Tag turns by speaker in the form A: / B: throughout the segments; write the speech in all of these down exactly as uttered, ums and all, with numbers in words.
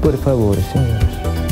A: Por favor, señores.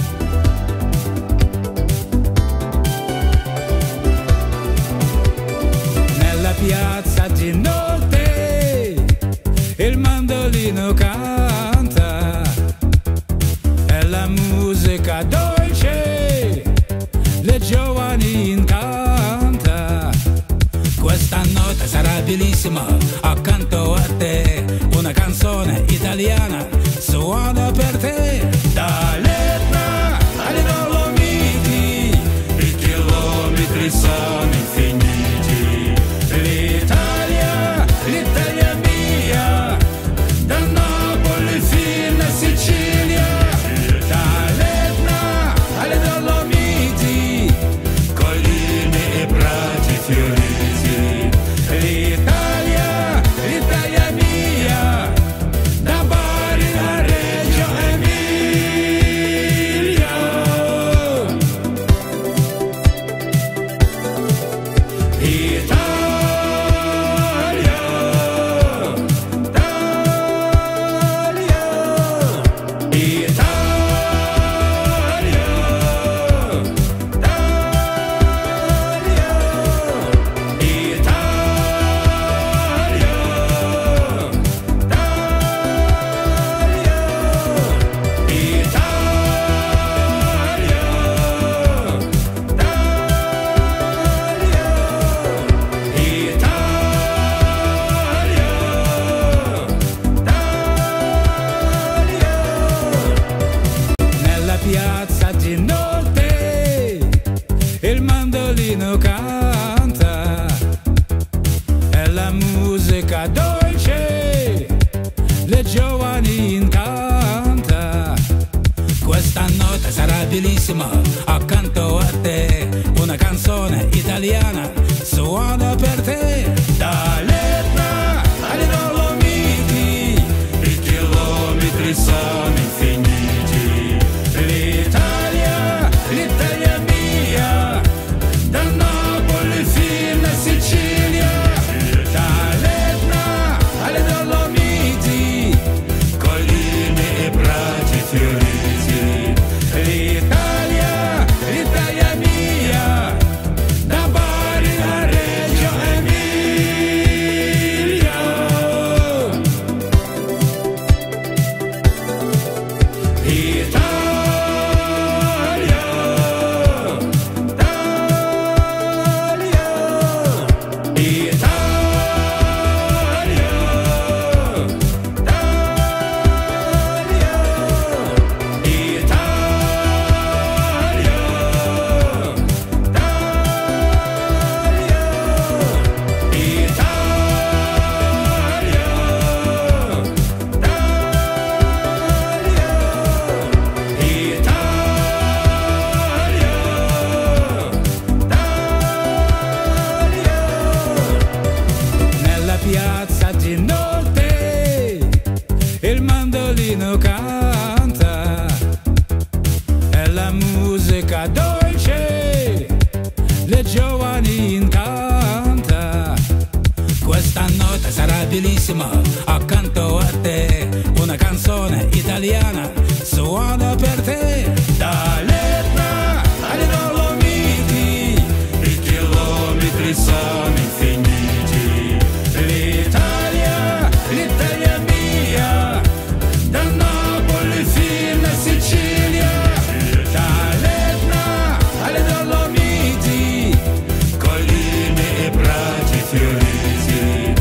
B: Nella piazza di notte il mandolino canta, è la musica dolce, le giovani incanta. Questa notte sarà bellissima accanto a te, una canzone italiana suona per te. Dall'Etna alle Dolomiti i chilometri sono infiniti. L'Italia, l'Italia mia, da Napoli fino a Sicilia. Dall'Etna alle Dolomiti, colline e prati fioriti. L'Italia, l'Italia mia, da Bari a Reggio Emilia. Italia, Italia, nella piazza di notte il mandolino canta, è la musica dolce, le giovani incanta. Questa notte sarà bellissima accanto a te, una canzone italiana suona per te. Dall'Etna alle Dolomiti i chilometri sono infiniti. L'Italia, l'Italia mia, da Napoli fino a Sicilia. Dall'Etna alle Dolomiti, colline e prati fioriti. L'Italia, l'Italia mia, da Bari a Reggio Emilia. Italia, Italia, nella piazza di notte il mandolino canta, è la musica dolce, le giovani incanta. Questa notte sarà bellissima accanto a te, una canzone italiana suona per te. Dall'Etna alle Dolomiti i chilometri sono infiniti. L'Italia, l'Italia mia, da Napoli fino a Sicilia. Dall'Etna alle Dolomiti, colline e prati fioriti.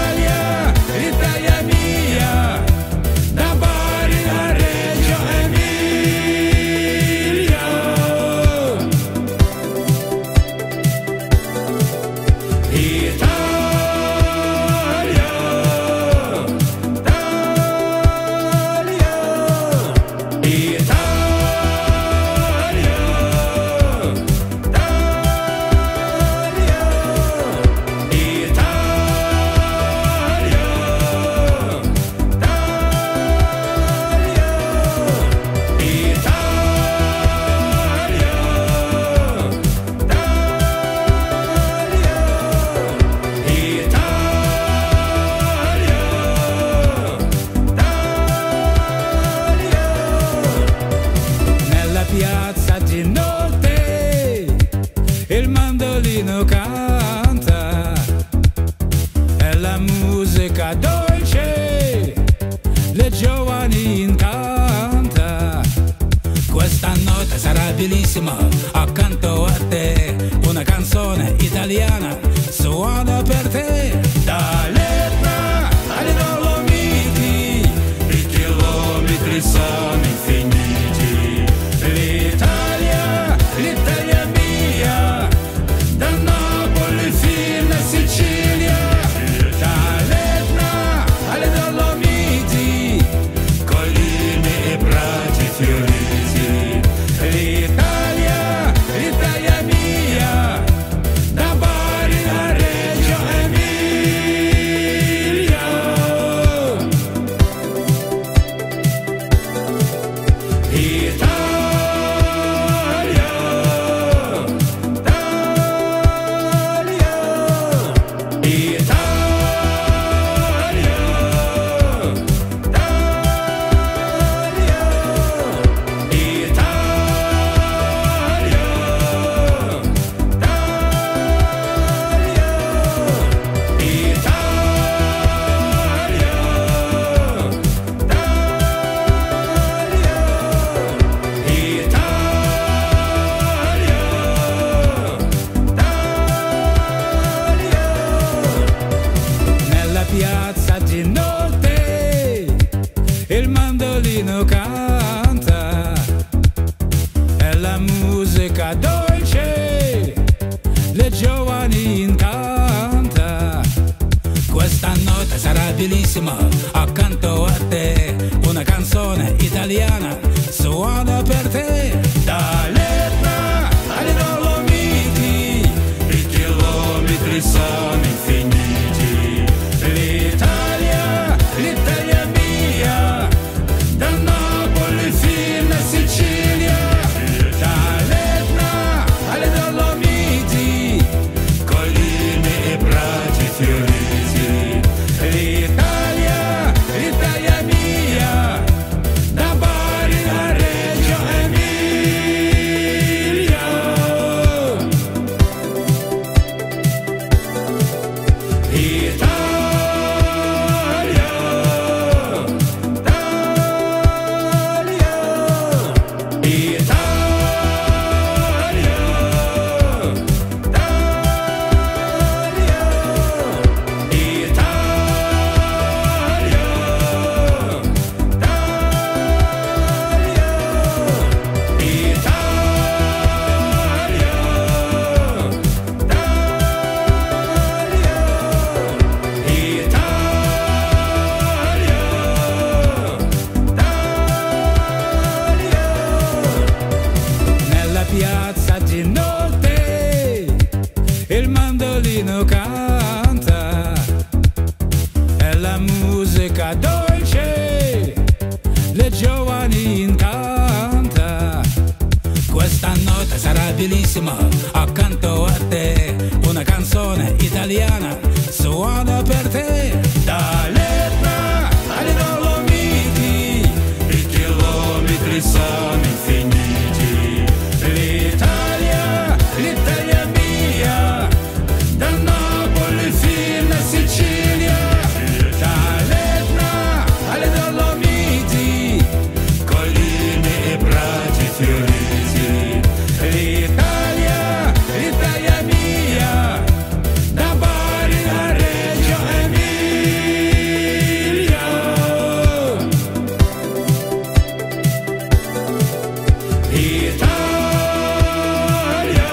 B: L'Italia, l'Italia mia, da Bari a Reggio Emilia. le giovani incanta. Questa notte sarà bellissima, accanto a te una canzone italiana suona per te. Dall'Etna alle Dolomiti i chilometri sono infiniti. L'Italia, l'Italia mia, da Napoli fino a Sicilia. Dall'Etna alle Dolomiti, colline e prati fioriti. L'Italia, l'Italia mia, da Bari a Reggio Emilia. Italia, Italia, nella piazza di notte il mandolino canta e la musica dolce le giovani incanta. Questa notte sarà bellissima, accanto a te una canzone italiana suona per te. Dall'Etna alle Dolomiti i chilometri sono infiniti. L'Italia, l'Italia mia, da Napoli fino a Sicilia. Dall'Etna alle Dolomiti, colline e prati fioriti. L'Italia, l'Italia mia, da Bari a Reggio Emilia. Italia, nella piazza di notte il mandolino canta e la musica dolce le giovani incanta. Questa notte sarà bellissima, accanto a te una canzone italiana suona per te. Dall'Etna alle Dolomiti i chilometri sono infiniti. L'Italia, l'Italia mia, da Napoli fino a Sicilia. Dall'Etna alle Dolomiti, colline e prati fioriti. L'Italia, l'Italia mia, da Bari a Reggio Emilia. Italia,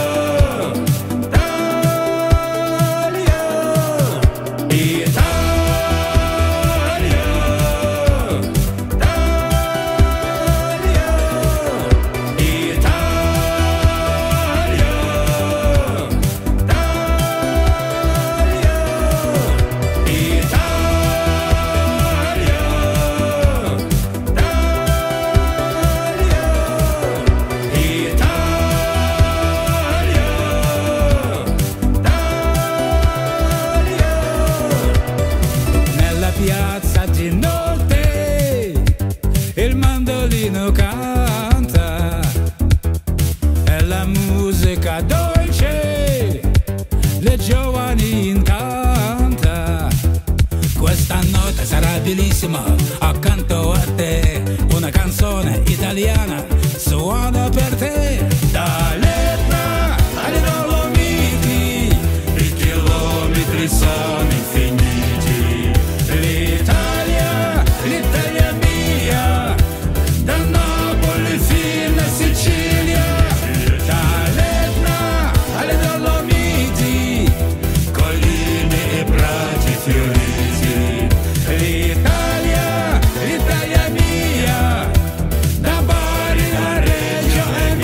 B: nella piazza di notte il mandolino canta e la musica dolce le giovani incanta. Questa notte sarà bellissima, accanto a te, una canzone italiana suona per te. Dall'Etna alle Dolomiti i chilometri sono infiniti. L'Italia, l'Italia mia, da Napoli fino a Sicilia. Dall'Etna alle Dolomiti, colline e prati fioriti. L'Italia, l'Italia mia, da Bari a Reggio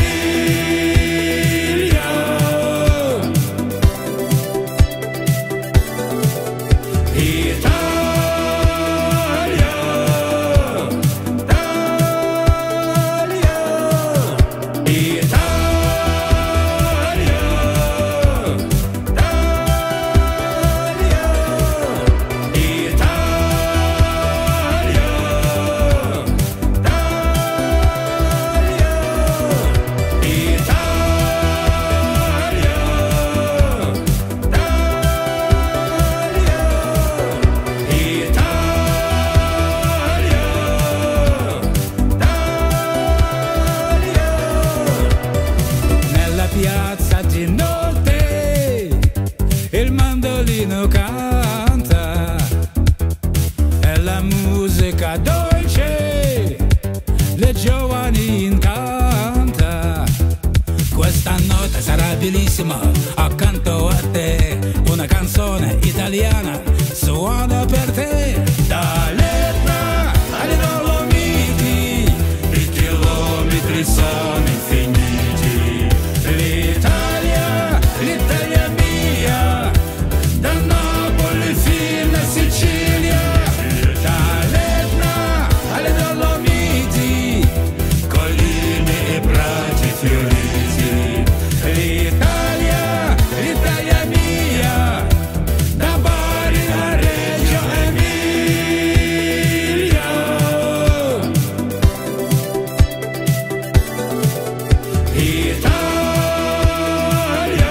B: Emilia. Italia, Italia, nella piazza di notte il mandolino canta, è la musica dolce, le giovani incanta. Questa notte sarà bellissima accanto a te, una canzone italiana suona per te. Dall'Etna alle Dolomiti i chilometri sono infiniti. L'Italia, l'Italia mia, da Napoli fino a Sicilia. Dall'Etna alle Dolomiti, colline e prati fioriti. L'Italia, l'Italia mia, da Bari a Reggio Emilia. Italia,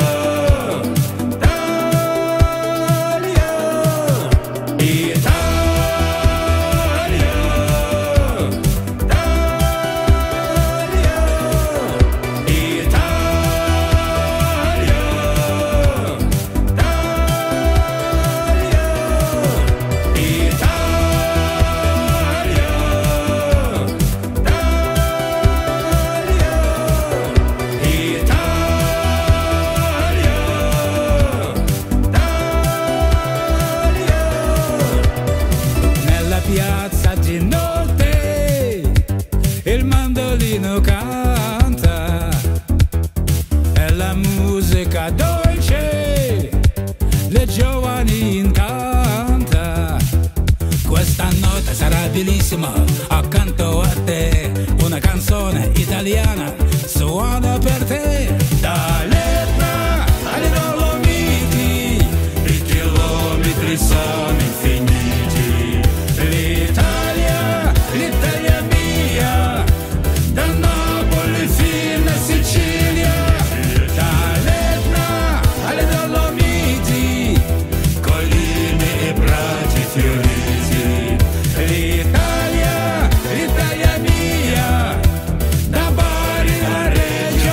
B: nella piazza di notte il mandolino canta, è la musica dolce, le giovani incanta. Questa notte sarà bellissima accanto a te, una canzone italiana suona per te. Dall'Etna alle Dolomiti i chilometri sono infiniti. L'Italia, l'Italia mia, da Napoli fino a Sicilia. Dall'Etna alle Dolomiti, colline e prati fioriti. L'Italia, l'Italia mia, da Bari a Reggio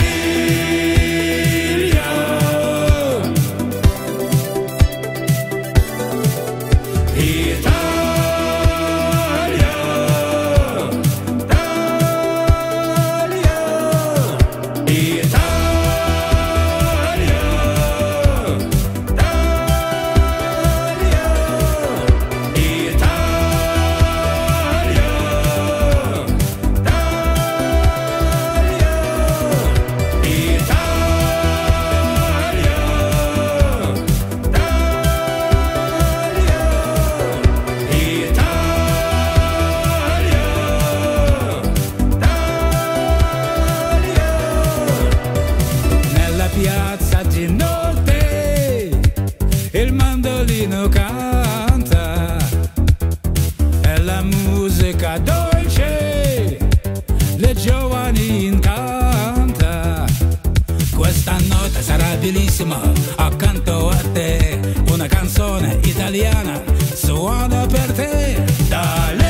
B: Emilia. Italia, nella piazza di notte il mandolino canta, è la musica dolce, le giovani incanta. Questa notte sarà bellissima accanto a te, una canzone italiana suona per te. Dall'Etna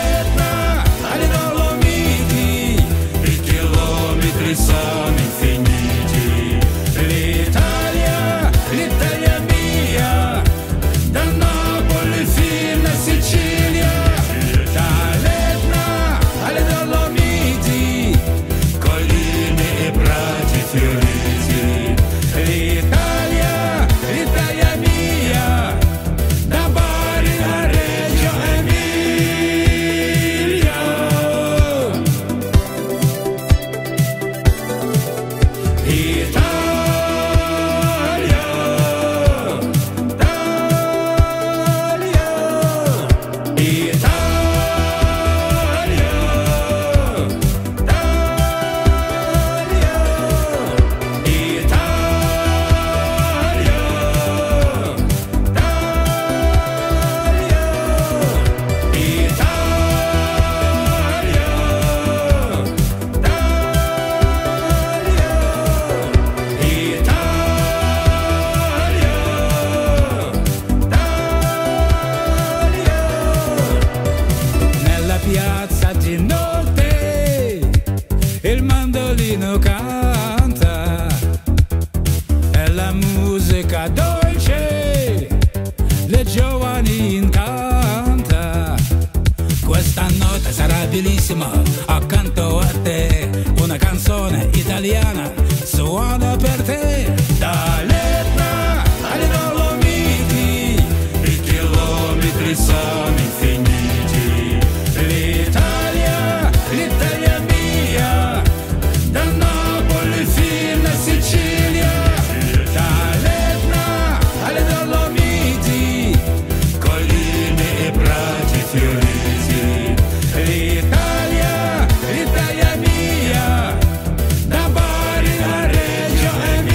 B: piazza di notte il mandolino canta, è la musica dolce, le giovani incanta. Questa notte sarà bellissima accanto a te, una canzone italiana suona per te. Dall'Etna alle Dolomiti i chilometri sono infiniti. L'Italia, l'Italia mia, da Napoli fino a Sicilia. Dall'Etna alle Dolomiti, colline e prati fioriti. L'Italia, l'Italia mia, da Bari a Reggio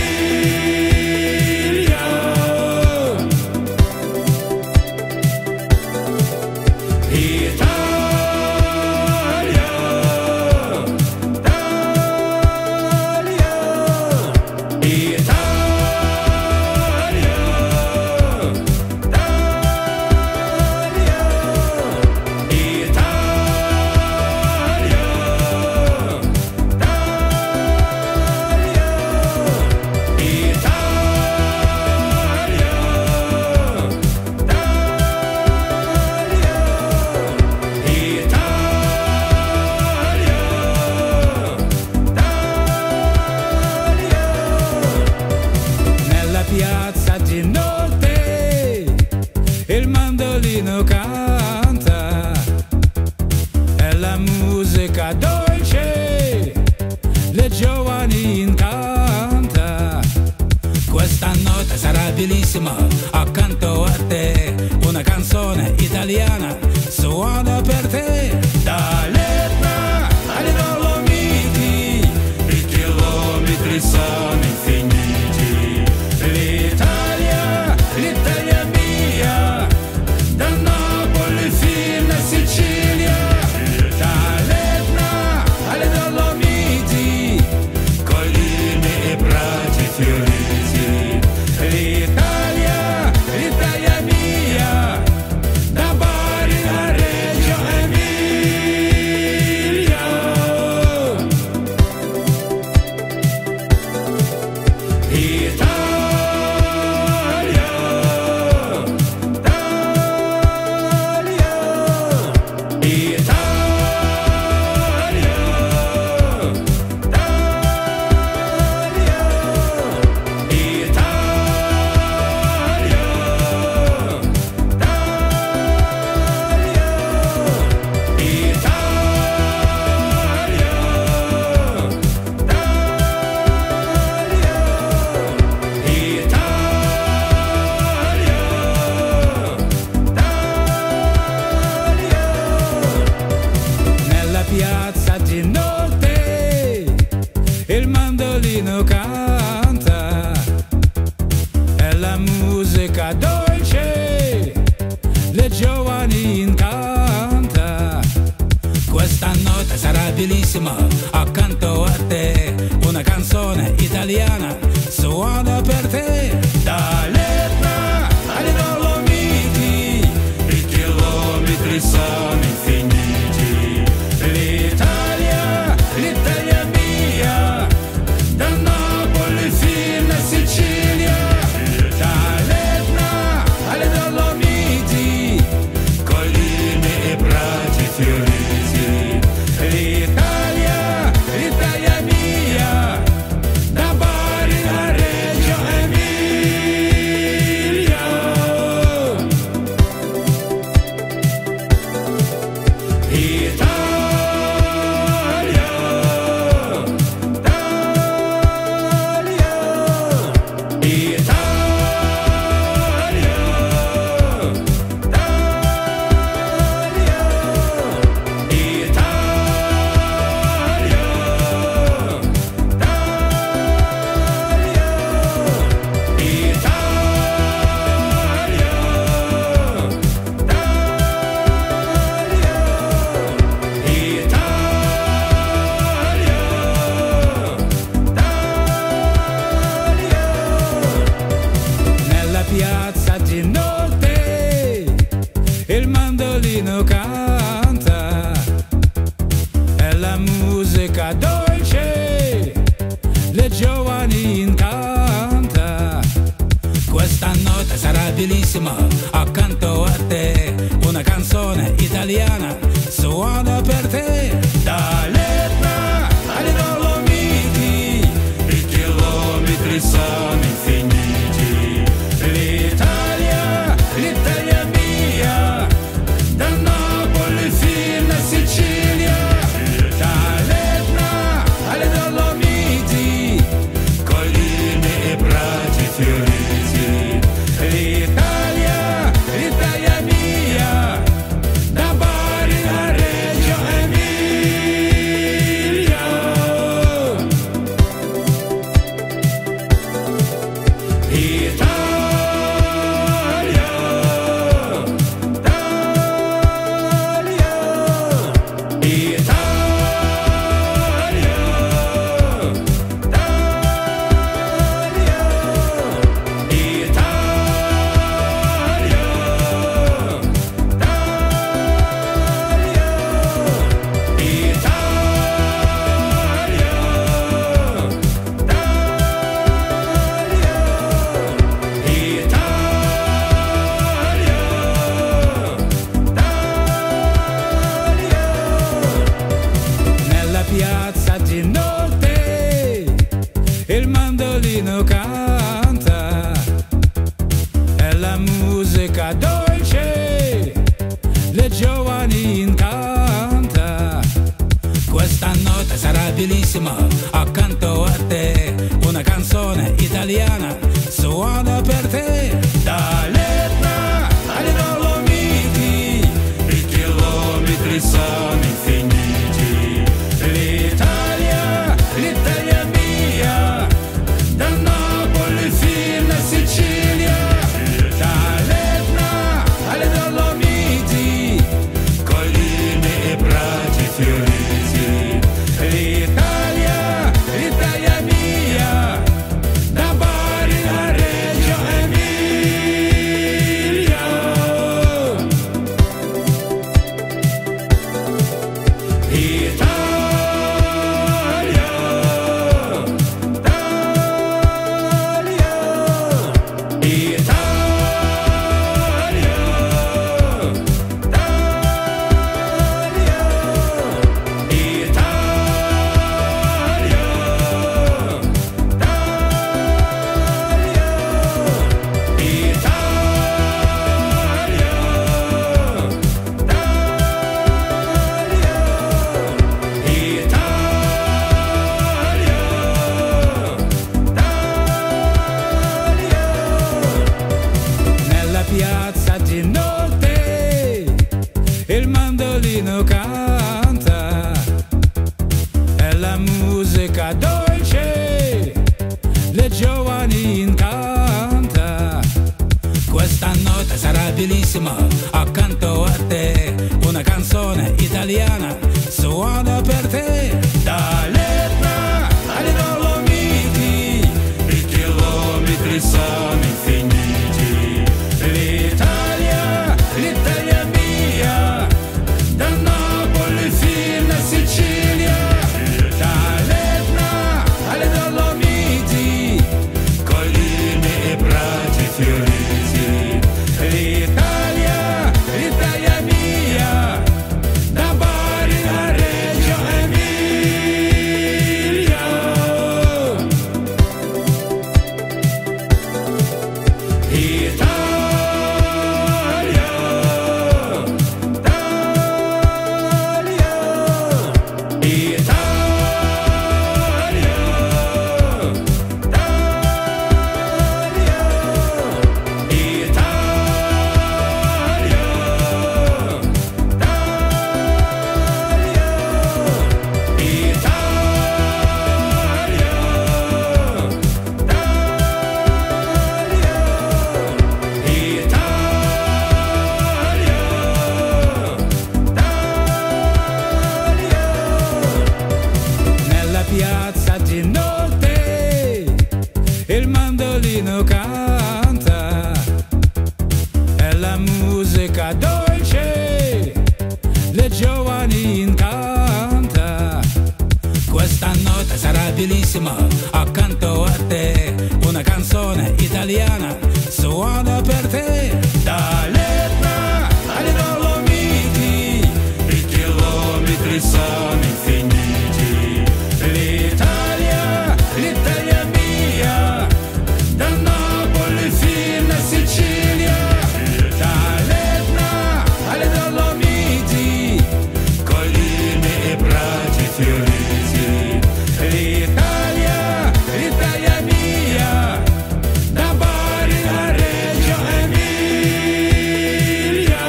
B: Emilia. Italia, Italia, nella piazza di notte il mandolino canta, è la musica dolce, le giovani incanta. Questa notte sarà bellissima accanto a te, una canzone italiana suona per te. Dall'Etna alle Dolomiti i chilometri sono infiniti. L'Italia, l'Italia mia, da Napoli fino a Sicilia. Dall'Etna alle Dolomiti, colline e prati fioriti. L'Italia, l'Italia mia, da Bari a Reggio Emilia. Italia, Italia, nella piazza di notte il mandolino canta, è la musica dolce, le giovani incanta. Questa notte sarà bellissima accanto a te, una canzone italiana suona per te. Dall'Etna alle Dolomiti i chilometri sono infiniti. L'Italia, l'Italia mia, da Napoli fino a Sicilia. Dall'Etna alle Dolomiti, colline e prati fioriti. L'Italia, l'Italia mia, da Bari a Reggio Emilia. bellissima accanto a te, una canzone italiana suona per te. Dall'Etna alle Dolomiti i chilometri sono infiniti. L'Italia, l'Italia mia, da Napoli fino a Sicilia. Dall'Etna alle Dolomiti, colline e prati fioriti. L'Italia, l'Italia mia, da Bari a Reggio Emilia. Italia, Italia, nella piazza di notte il mandolino canta e la musica dolce le giovani incanta. Questa notte sarà bellissima accanto a te, una canzone italiana suona per te. Dall'Etna alle Dolomiti i chilometri sono infiniti. L'Italia, l'Italia mia, da Napoli fino a Sicilia. Dall'Etna alle Dolomiti, colline e prati fioriti. L'Italia, l'Italia mia, da Bari a Reggio Emilia. Italia, Italia, nella piazza di notte il mandolino canta e la musica dolce le giovani incanta. Questa notte sarà bellissima accanto a te, una canzone italiana suona per te. Dall'Etna alle Dolomiti i chilometri sono infiniti. L'Italia, l'Italia mia, da Napoli fino a Sicilia. Dall'Etna alle Dolomiti, colline e prati fioriti. L'Italia, l'Italia mia, da Bari a Reggio Emilia. Italia, nella piazza di notte il mandolino canta e la musica dolce le giovani incanta. Questa notte sarà bellissima accanto a te, una canzone italiana suona per te. chilometri sono infiniti. L'Italia, l'Italia mia, da Napoli fino a Sicilia, dall'Etna alle Dolomiti, colline e prati fioriti. L'Italia, l'Italia mia, da Bari a Reggio Emilia.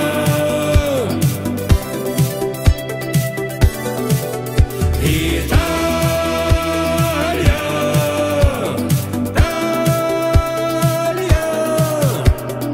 B: Italia, Italia,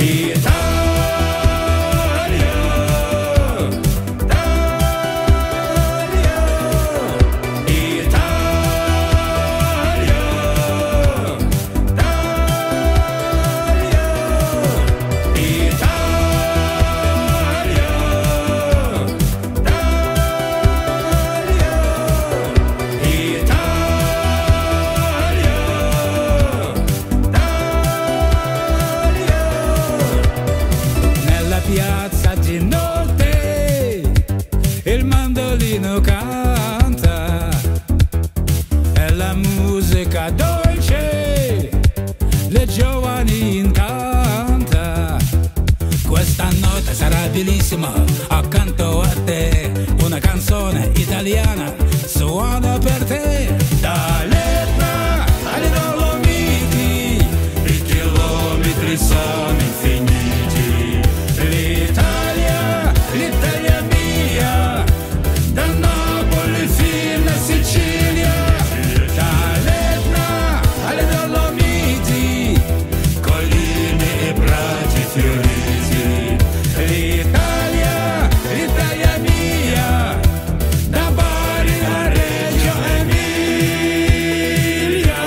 B: nella piazza di notte il mandolino canta, è la musica dolce, le giovani incanta. Questa notte sarà bellissima accanto a te, una canzone italiana suona per te. Dall'Etna alle Dolomiti, i chilometri sono infiniti. L'Italia, l'Italia mia, da Napoli fino a Sicilia, dall'Etna alle Dolomiti, colline e prati fioriti. L'Italia, l'Italia mia, da Bari a Reggio Emilia.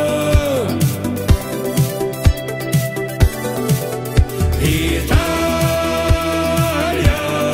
B: Italia,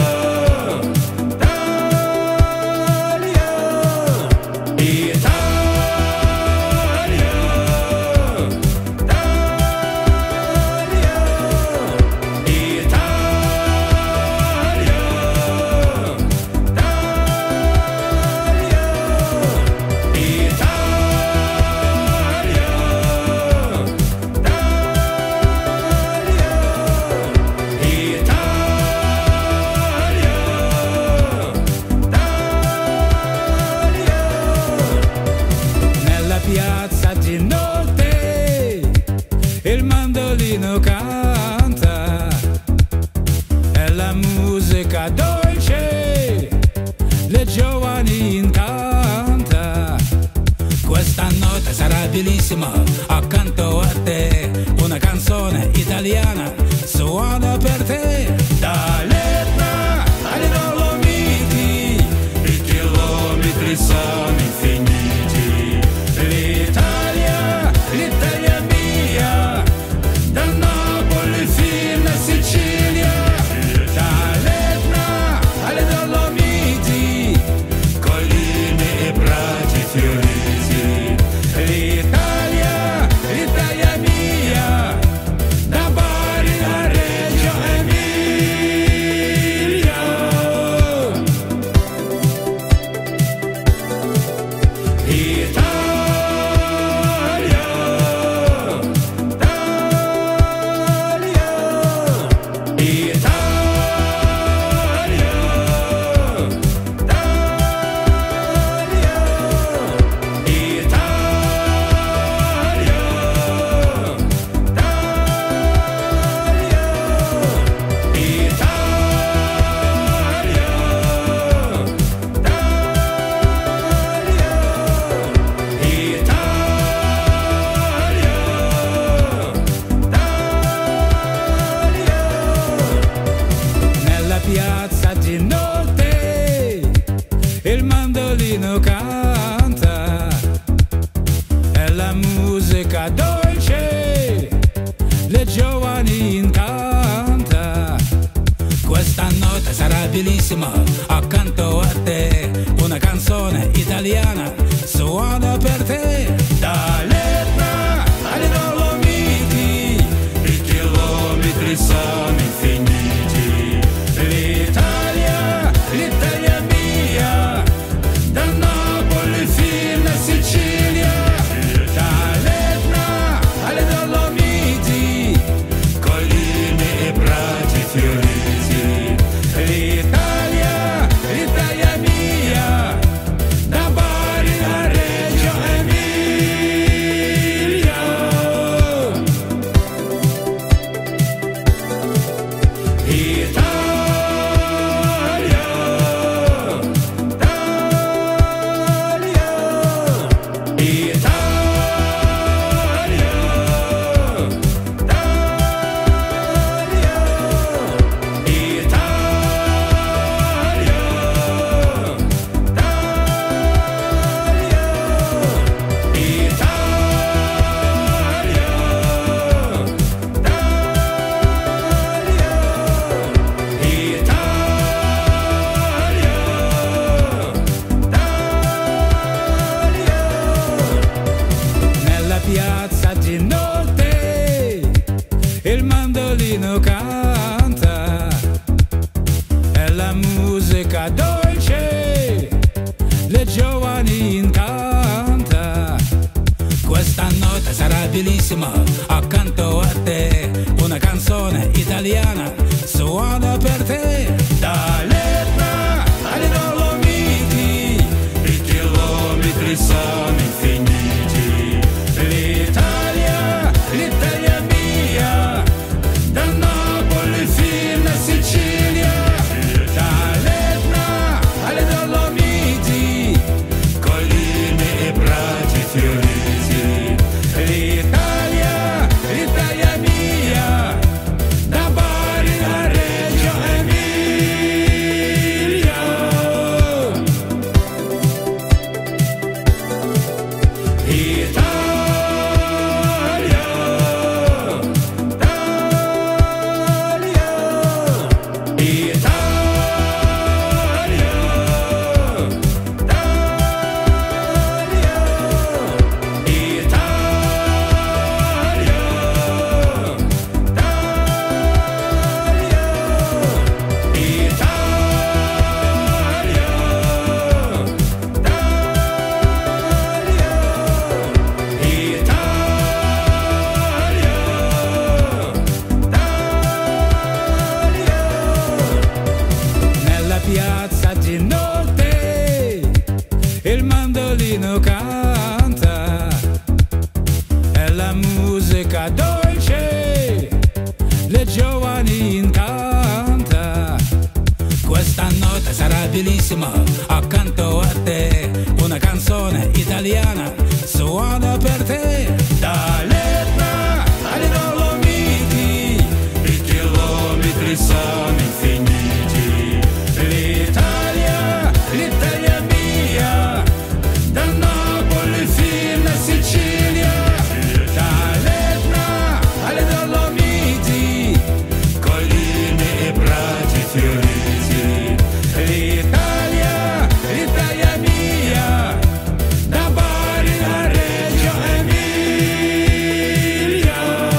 B: nella piazza di notte il mandolino canta, è la musica dolce, le giovani incanta. Questa notte sarà bellissima accanto a te, una canzone italiana suona per te. Dall'Etna alle Dolomiti, i chilometri sono infiniti. L'Italia, l'Italia mia, da Napoli fino a Sicilia, dall'Etna alle Dolomiti, colline e prati fioriti. L'Italia, l'Italia mia, da Bari a Reggio Emilia. Italia, nella piazza di notte il mandolino canta, è la musica dolce, le giovani incanta. Questa notte sarà bellissima accanto a te, una canzone italiana suona per te. Dall'Etna alle Dolomiti, i chilometri sono infiniti. L'Italia, l'Italia mia, bellissima accanto a te. Una canzone italiana suona per te. Dall'Etna alle Dolomiti i chilometri sono infiniti. L'Italia, l'Italia mia, da Napoli fino a Sicilia. Dall'Etna alle Dolomiti, colline e prati fioriti. L'Italia, l'Italia mia, da Bari a Reggio Emilia. Italia, Italia, nella piazza di notte il mandolino canta, è la musica dolce, le giovani incanta. Questa notte sarà bellissima accanto a te. Una canzone italiana suona per te. Dall'Etna alle Dolomiti i chilometri sono infiniti. L'Italia, l'Italia mia, da Napoli fino a Sicilia. Dall'Etna alle Dolomiti, colline e prati fioriti. L'Italia, l'Italia mia, da Bari a Reggio Emilia.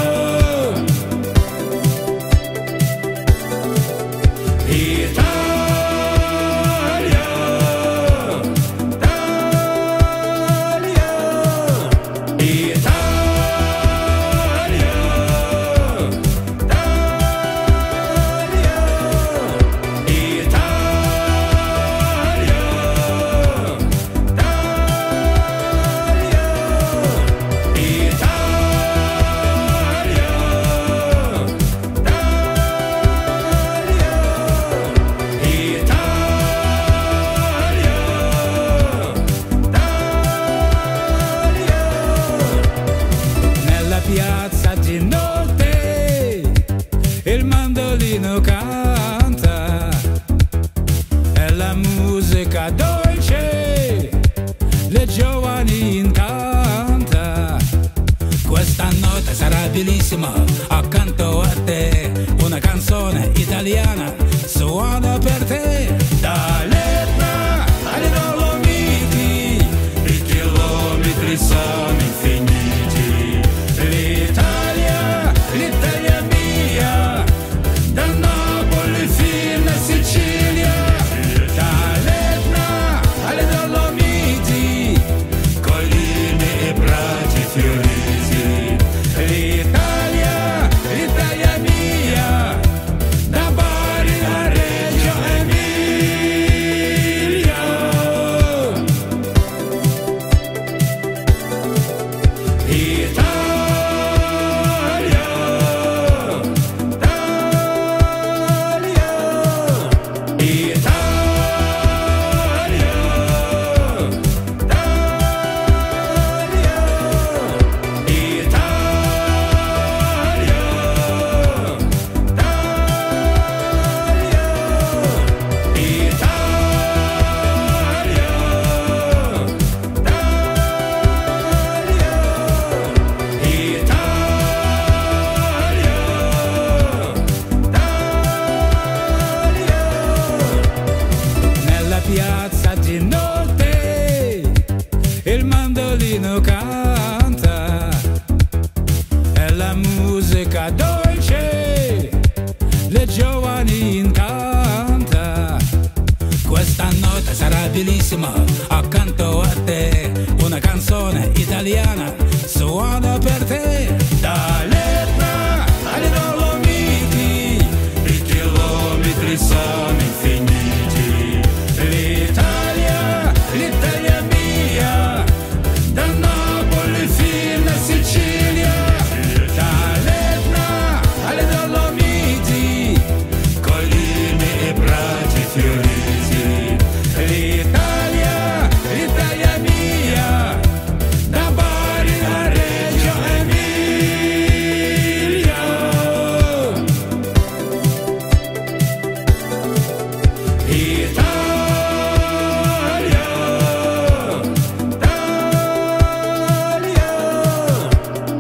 B: Italia, Italia, nella piazza di notte il mandolino canta, è la musica dolce, le giovani incanta. Questa notte sarà bellissima accanto a te. Una canzone italiana suona per te. Dall'Etna alle Dolomiti i chilometri sono infiniti. L'Italia, l'Italia mia, da Napoli fino a Sicilia. Dall'Etna alle Dolomiti, colline e prati fioriti. L'Italia, l'Italia mia, da Bari a Reggio Emilia. Italia, nella piazza di notte il mandolino canta, è la musica dolce, le giovani incanta. Questa notte sarà bellissima bellissima accanto a te, una canzone italiana suona per te. Dall'Etna alle Dolomiti i chilometri sono infiniti. L'Italia, l'Italia mia, da Napoli fino a Sicilia. Dall'Etna alle Dolomiti, colline e prati fioriti. L'Italia, l'Italia mia, da Bari a Reggio Emilia. Italia, Italia,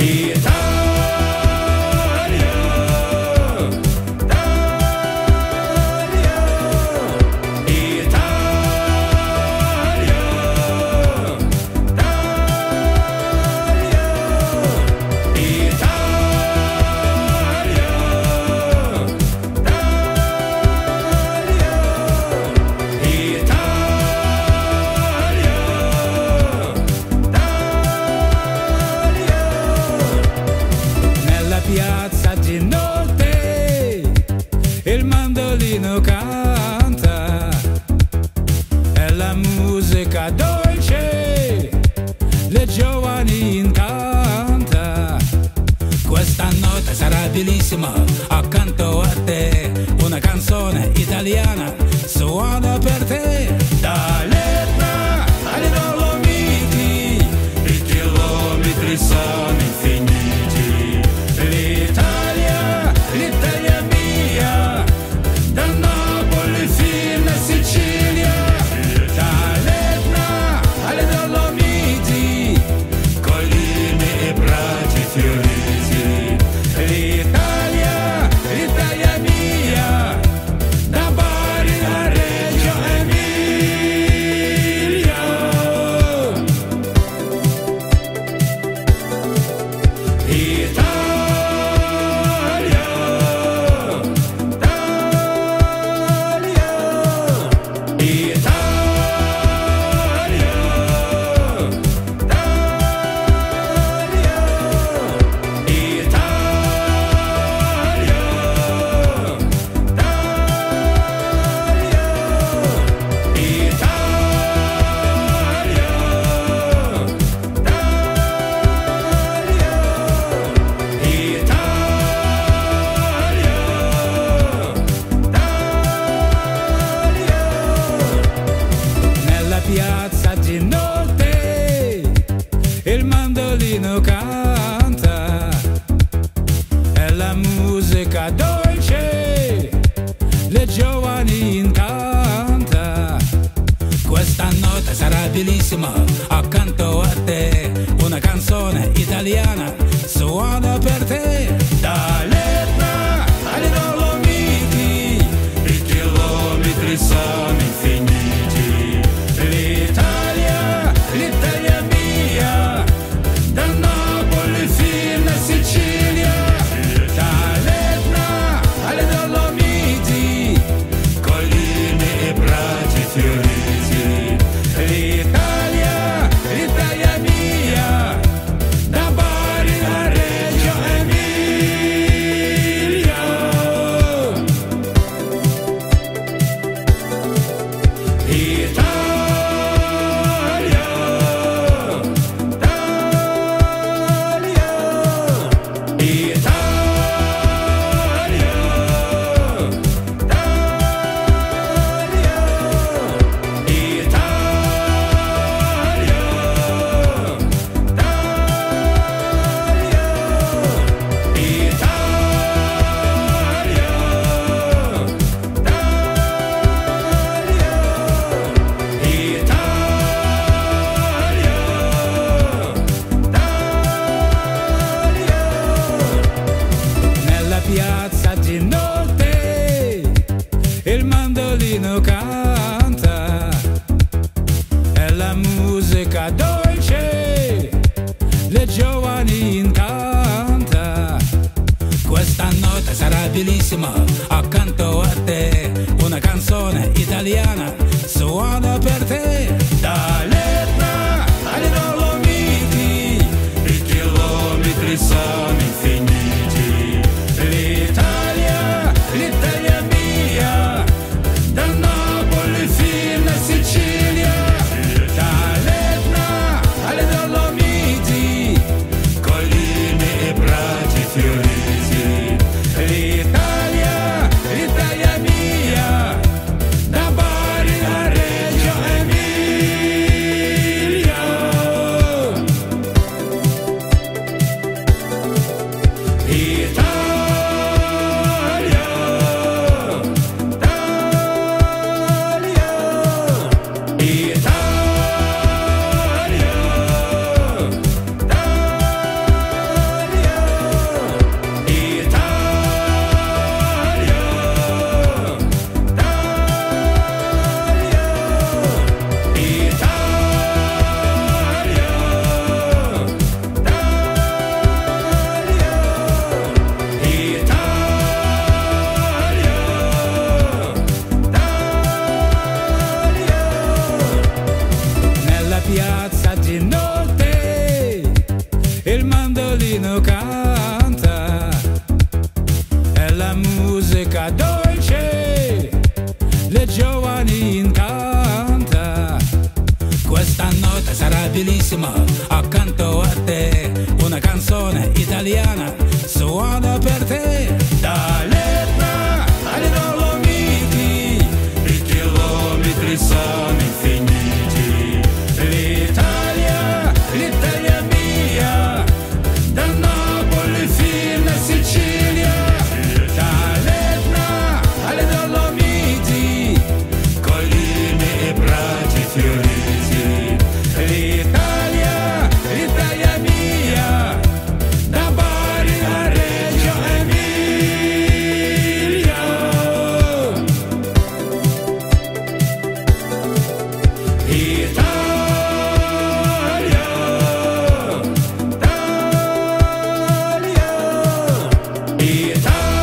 B: nella piazza di notte il mandolino canta, è la musica dolce, le giovani incanta. Questa notte sarà bellissima accanto a te, una canzone italiana suona per te. Dall'Etna alle Dolomiti i chilometri sono infiniti. L'Italia, l'Italia mia, da Napoli fino a Sicilia. Dall'Etna alle Dolomiti, colline e prati fioriti. L'Italia, l'Italia mia, da Bari a Reggio Emilia. Italia, nella piazza di notte il mandolino canta, è la musica dolce, le giovani incanta. Questa notte sarà bellissima accanto a te, una canzone italiana suona per te. Dall'Etna alle Dolomiti i chilometri sono infiniti. L'Italia, l'Italia mia, da Napoli fino a Sicilia. Dall'Etna alle Dolomiti, colline e prati fioriti. L'Italia, l'Italia mia, da Bari a Reggio Emilia. Italia, nella piazza di notte il mandolino canta, è la musica dolce, le giovani incanta. Questa notte sarà bellissima accanto a te, una canzone italiana suona per te. Dall'Etna alle Dolomiti i chilometri sono infiniti. L'Italia, l'Italia mia, da Napoli fino a Sicilia. Dall'Etna alle Dolomiti, colline e prati fioriti. L'Italia, l'Italia mia, da Bari a Reggio Emilia. Italia, Italia, nella piazza di notte il mandolino canta, è la musica dolce, le giovani incanta. Questa notte sarà bellissima accanto a te, una canzone italiana suona per te. Dall'Etna alle Dolomiti i chilometri sono infiniti. L'Italia, l'Italia mia, da Napoli fino a Sicilia. Dall'Etna alle Dolomiti, colline e prati fioriti. L'Italia, l'Italia mia, da Bari a Reggio Emilia. Italia, Italia,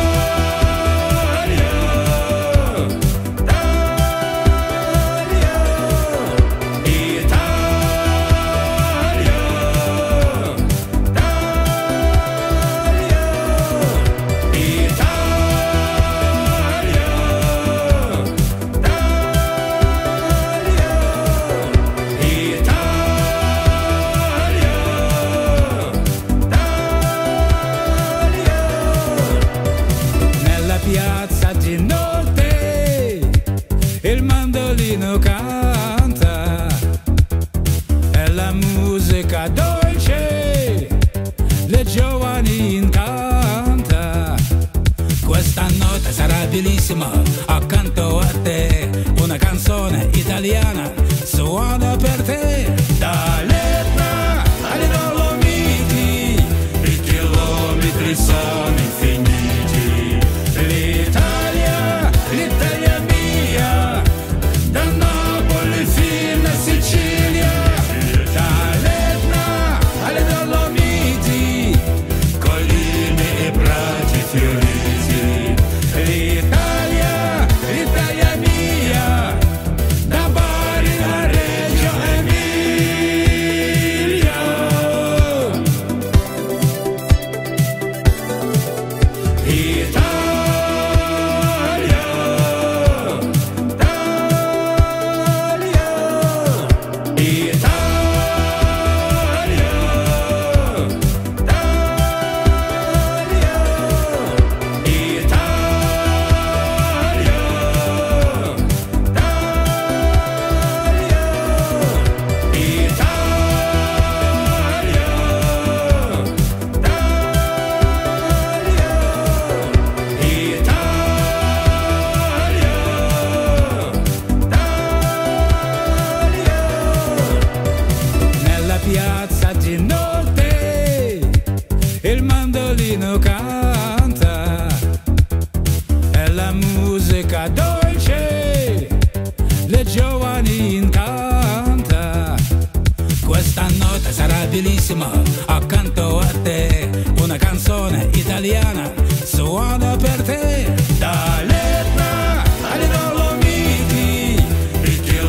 B: nella piazza di notte il mandolino canta, è la musica dolce, le giovani incanta. Questa notte sarà bellissima accanto a te, una canzone italiana suona per te. Dall'Etna alle Dolomiti i chilometri sono infiniti. L'Italia, l'Italia mia, da Napoli fino a Sicilia. Dall'Etna alle Dolomiti, colline e prati fioriti. L'Italia, l'Italia mia, da Bari a Reggio Emilia. Italia, nella piazza di notte il mandolino canta, è la musica dolce, le giovani incanta. Questa notte sarà bellissima accanto a te, una canzone italiana suona per te. Dall'Etna alle Dolomiti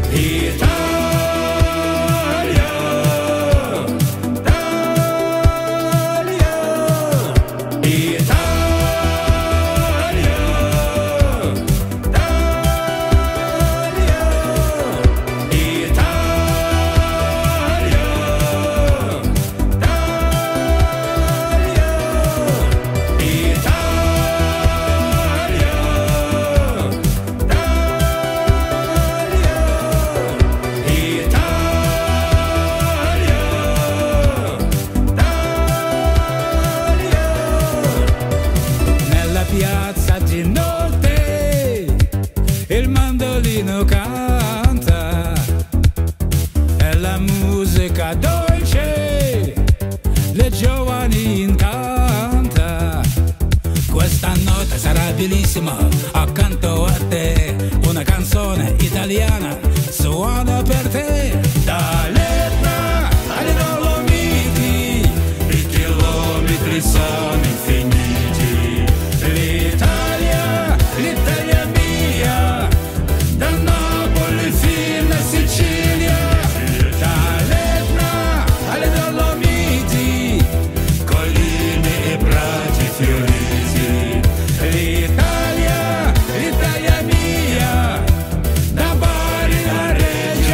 B: Canta, è la musica dolce, le giovani incanta. Questa notte sarà bellissima, accanto a te, una canzone italiana suona per te. Dall'Etna alle Dolomiti, i chilometri sono infiniti. L'Italia, l'Italia mia, da Napoli fino a Sicilia. Dall'Etna alle Dolomiti, colline e prati fioriti. L'Italia, l'Italia mia, da Bari a Reggio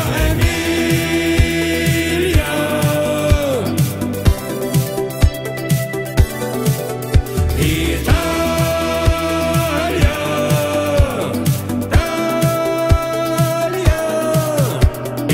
B: Emilia. Italia, Italia,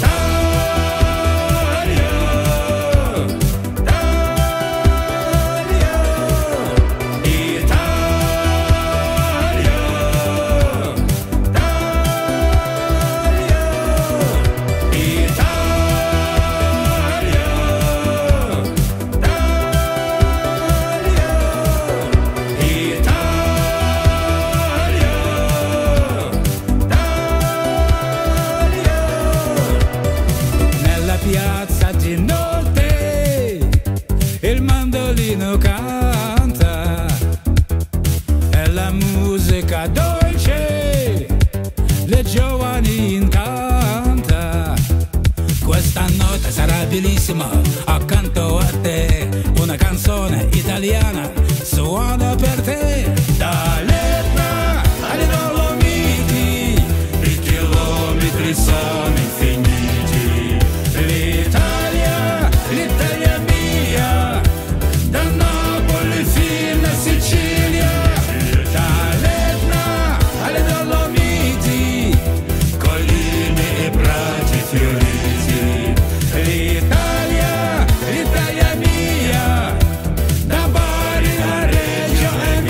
B: nella piazza di notte il mandolino canta, è la musica dolce, le giovani incanta. Questa notte sarà bellissima, accanto a te, una canzone italiana suona per te. Dall'Etna alle Dolomiti, i chilometri sono infiniti. L'Italia, l'Italia mia, da Napoli fino a Sicilia. Dall'Etna alle Dolomiti, colline e prati fioriti. L'Italia, l'Italia mia, da Bari a Reggio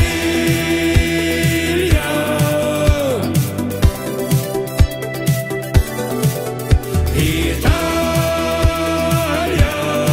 B: Emilia. Italia,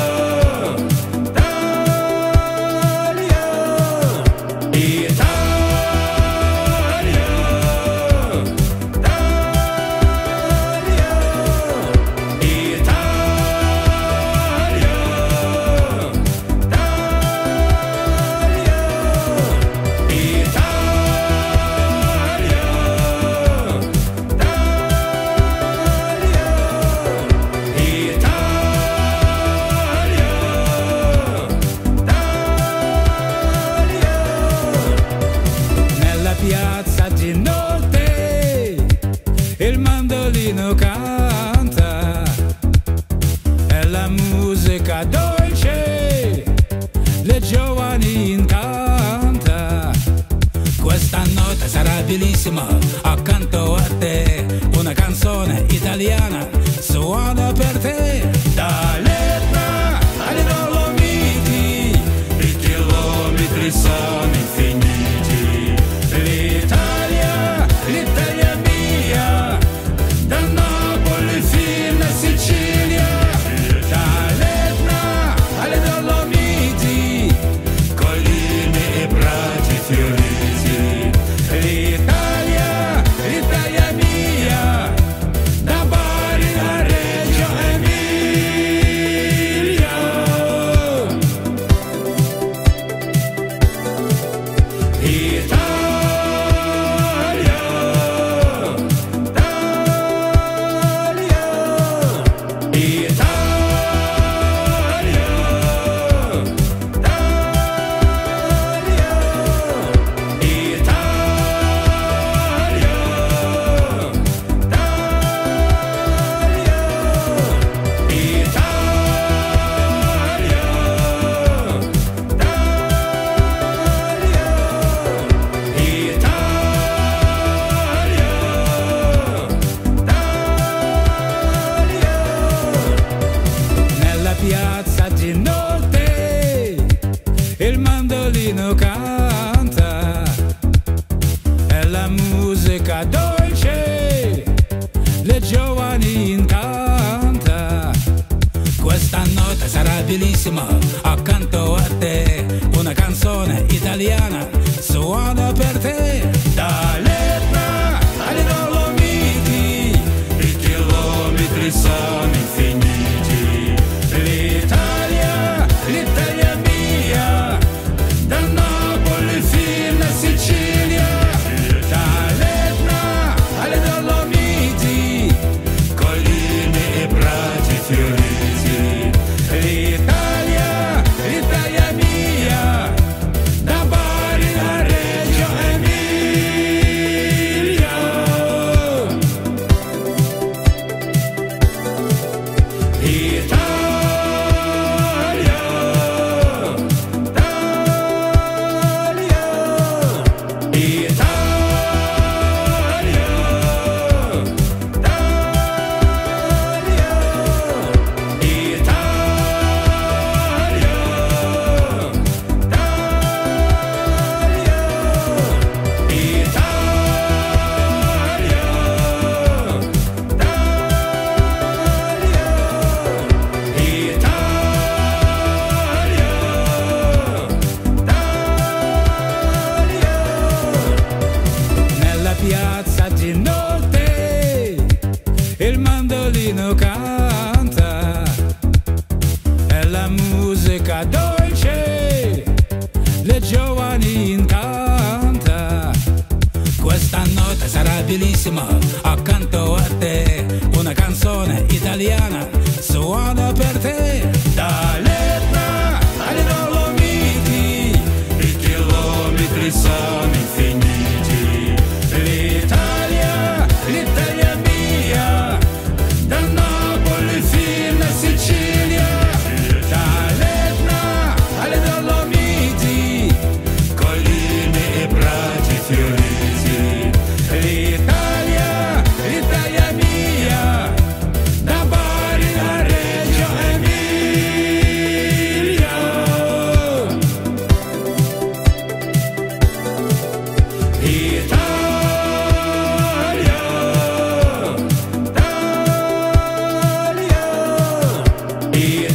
B: nella piazza di notte il mandolino canta, è la musica dolce, le giovani incanta. Questa notte sarà bellissima, accanto a te, una canzone italiana suona per te. Dall'Etna alle Dolomiti, i chilometri sono infiniti. L'Italia, l'Italia mia, da Napoli fino a Sicilia. Dall'Etna alle Dolomiti, colline e prati fioriti. L'Italia, l'Italia mia, da Bari a Reggio Emilia. le giovani incanta. Questa notte sarà bellissima, accanto a te una canzone italiana suona per te. Dall'Etna alle Dolomiti i chilometri sono infiniti. L'Italia, l'Italia mia, da Napoli fino a Sicilia. Dall'Etna alle Dolomiti, colline e prati fioriti. L'Italia, l'Italia mia, da Bari a Reggio Emilia. Italia, Italia, nella piazza di notte il mandolino canta e la musica dolce le giovani incanta. Questa notte sarà bellissima, accanto a te una canzone italiana suona per te. Dall'Etna alle Dolomiti i chilometri sono infiniti. L'Italia, l'Italia mia, da Napoli fino a Sicilia. Dall'Etna alle Dolomiti, colline e prati fioriti. L'Italia, l'Italia mia, da Bari a Reggio Emilia. Italia, Italia,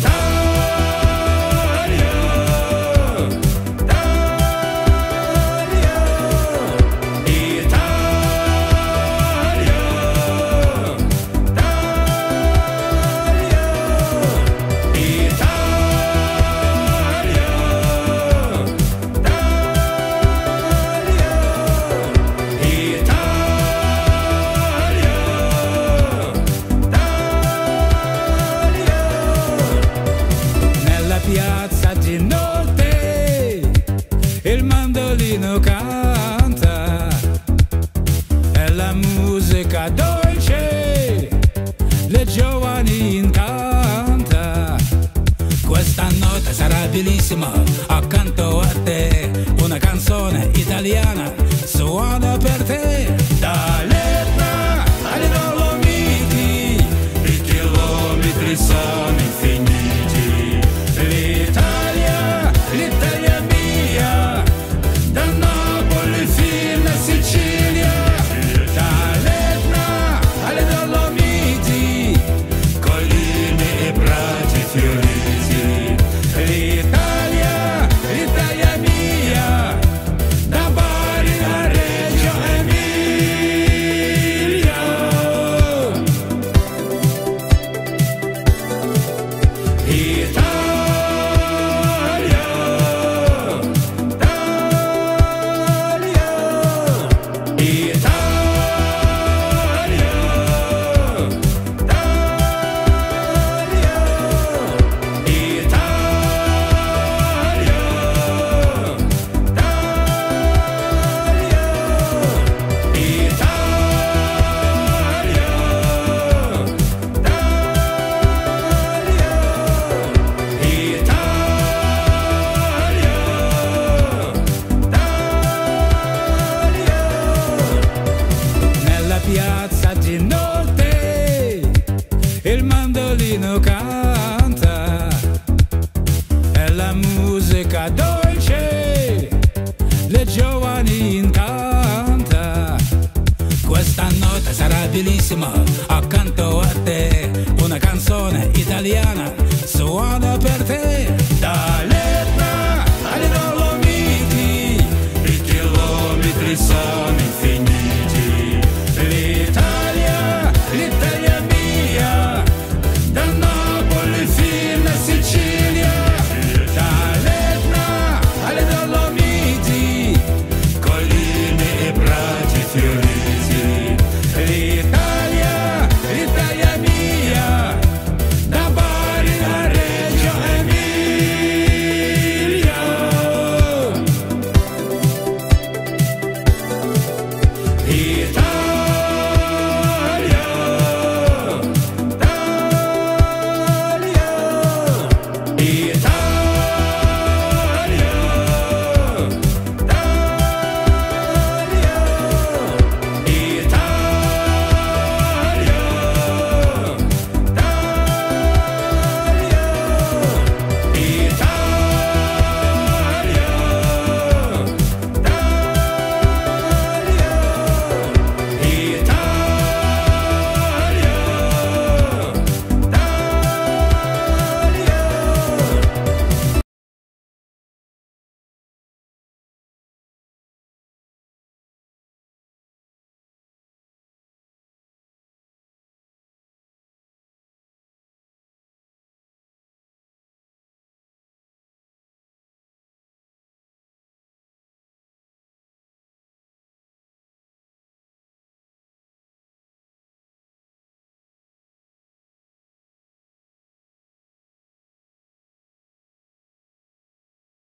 B: nella piazza di notte il mandolino canta e la musica dolce le giovani incanta. Questa notte sarà bellissima, accanto a te una canzone italiana suona per te. Dall'Etna alle Dolomiti i chilometri sono infiniti. L'Italia, l'Italia mia, da Napoli fino a Sicilia. Dall'Etna alle Dolomiti, colline e prati fioriti. L'Italia, l'Italia mia, da Bari a Reggio Emilia. Italia, nella piazza di notte il mandolino canta e la musica dolce le giovani incanta. Questa notte sarà bellissima, accanto a te, una canzone italiana suona per te.